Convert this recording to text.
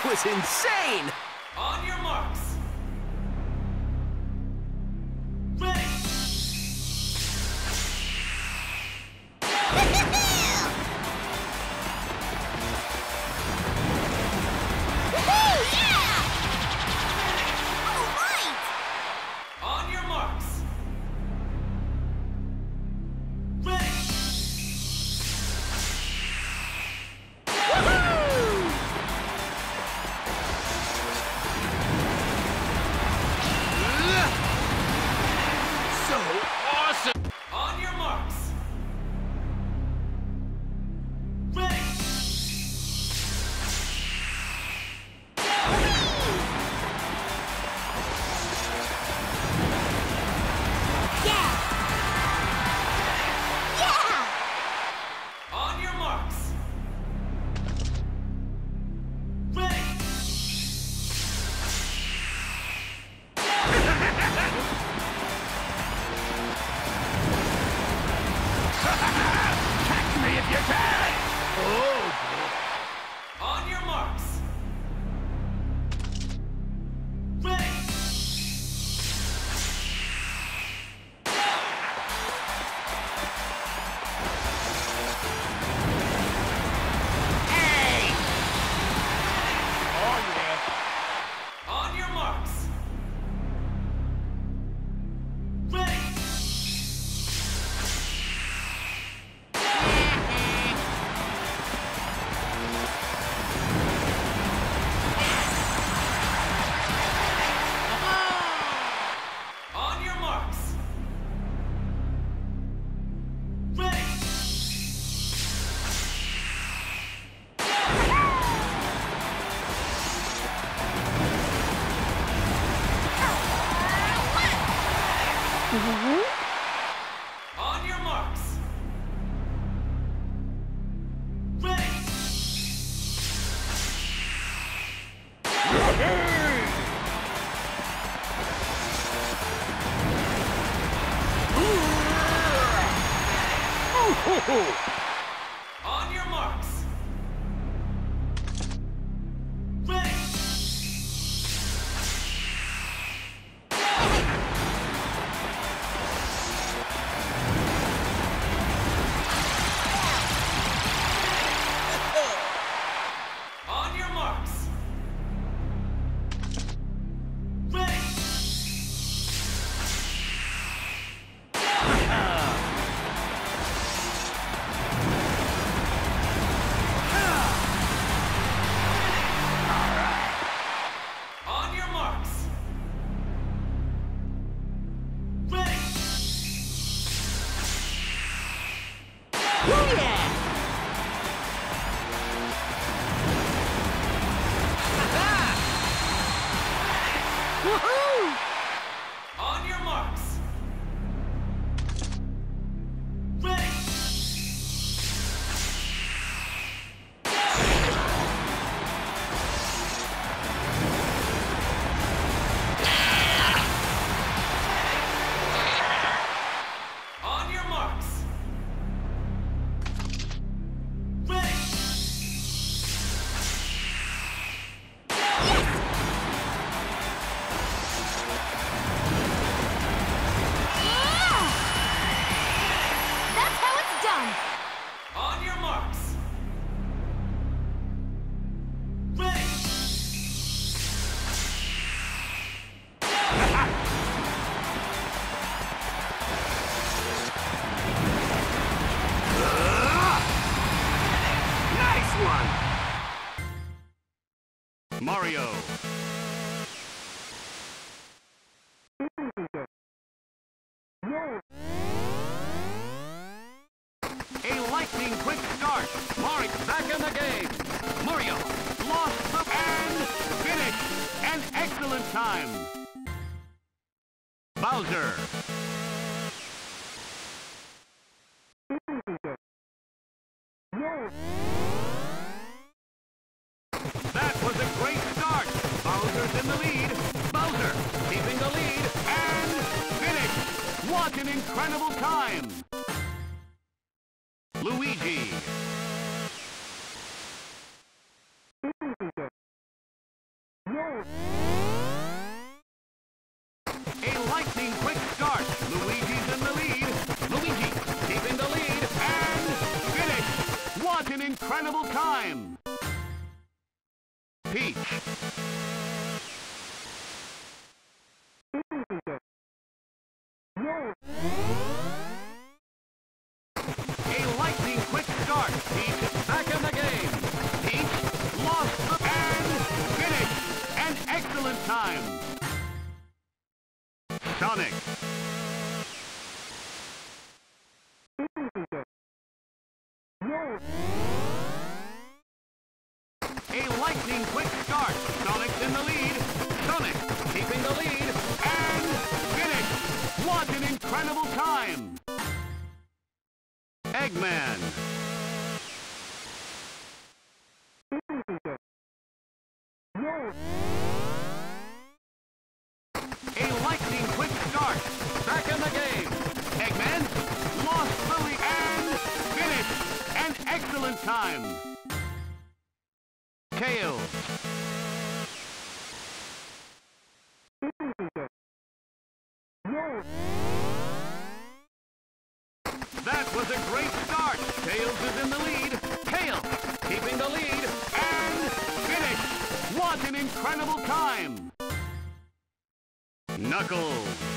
was insane! On your marks. Ready. On your marks. Ready. So awesome! On your marks. Ready. On your marks. Ready. Catch me if you can! Oh, On your marks. Ready. hey! Oh, yeah. On your marks. Ready. On your marks. Ready. On your marks. Ready. On your marks. Ready. On your marks. Ready. On your marks. Ready. Oh, yeah! Woohoo! On your marks. Ready. On your marks. Ready. That's how it's done. On your marks. Ready. Nice one! Mario. A lightning quick start. Mario back in the game. Mario lost the and finished. An excellent time. Bowser. That was a great start. Bowser's in the lead. Bowser keeping the lead and finish. What an incredible time. Luigi. lightning quick start. Luigi's in the lead. Luigi keeping the lead and finish. What an incredible time. Peach. A lightning quick start. Peach is back in the game. Peach lost the and finished. An excellent time. Sonic. A lightning quick start. Sonic's in the lead. Sonic keeping the lead and finish. What an incredible time. Eggman. A lightning quick start. Back in the game. Eggman lost the lead and finished. An excellent time. Tails. That was a great start. Tails is in the lead. Tails keeping the lead and finish. What an incredible time. Knuckles.